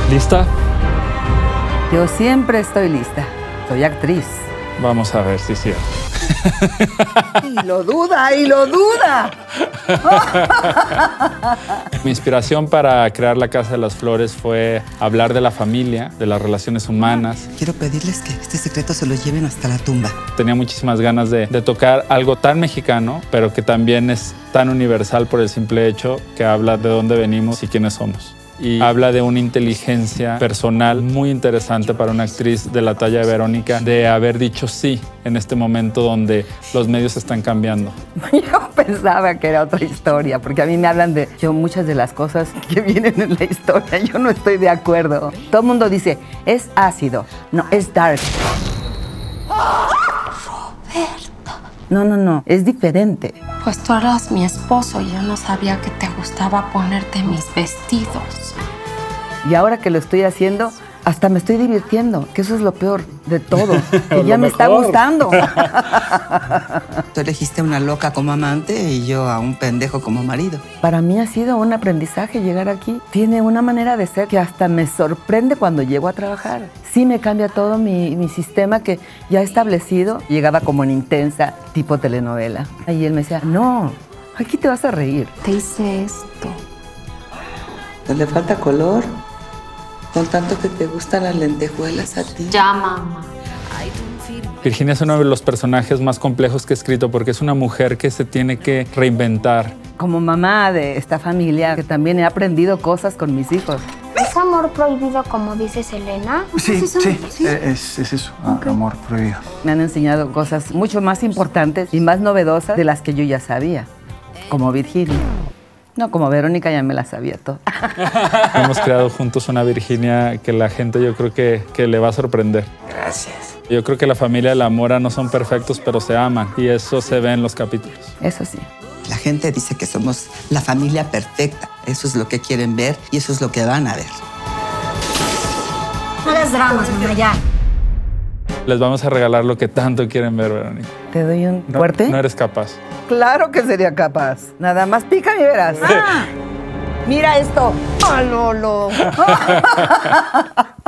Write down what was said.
¿Lista? Yo siempre estoy lista. Soy actriz. Vamos a ver si es cierto. Y lo duda, y lo duda. Mi inspiración para crear La Casa de las Flores fue hablar de la familia, de las relaciones humanas. Quiero pedirles que este secreto se lo lleven hasta la tumba. Tenía muchísimas ganas de tocar algo tan mexicano, pero que también es tan universal por el simple hecho que habla de dónde venimos y quiénes somos. Y habla de una inteligencia personal muy interesante para una actriz de la talla de Verónica, de haber dicho sí en este momento donde los medios están cambiando. Yo pensaba que era otra historia, porque a mí me hablan de muchas de las cosas que vienen en la historia. Yo no estoy de acuerdo. Todo el mundo dice, es ácido. No, es dark. No, es diferente. Pues tú eras mi esposo y yo no sabía que te gustaba ponerte mis vestidos. Y ahora que lo estoy haciendo, hasta me estoy divirtiendo, que eso es lo peor de todo, que ya me está gustando. Tú elegiste a una loca como amante y yo a un pendejo como marido. Para mí ha sido un aprendizaje llegar aquí. Tiene una manera de ser que hasta me sorprende cuando llego a trabajar. Sí me cambia todo mi sistema que ya he establecido. Llegaba como en intensa, tipo telenovela. Y él me decía, no, aquí te vas a reír. Te hice esto. ¿No le falta color? Con tanto que te gustan las lentejuelas a ti. Ya, mamá. Virginia es uno de los personajes más complejos que he escrito porque es una mujer que se tiene que reinventar. Como mamá de esta familia, que también he aprendido cosas con mis hijos. ¿Es amor prohibido como dice Selena? Sí, es eso, okay. Amor prohibido. Me han enseñado cosas mucho más importantes y más novedosas de las que yo ya sabía, como Virginia. No, como Verónica ya me la sabía todo. Hemos creado juntos una Virginia que la gente yo creo que le va a sorprender. Gracias. Yo creo que la familia de la Mora no son perfectos, pero se aman y eso se ve en los capítulos. Eso sí. La gente dice que somos la familia perfecta. Eso es lo que quieren ver y eso es lo que van a ver. No hagas dramas, mamá, ya. Les vamos a regalar lo que tanto quieren ver, Verónica. ¿Te doy un fuerte? No eres capaz. Claro que sería capaz. Nada más pica y verás. ¡Ah! ¡Mira esto! ¡Ah, Lolo!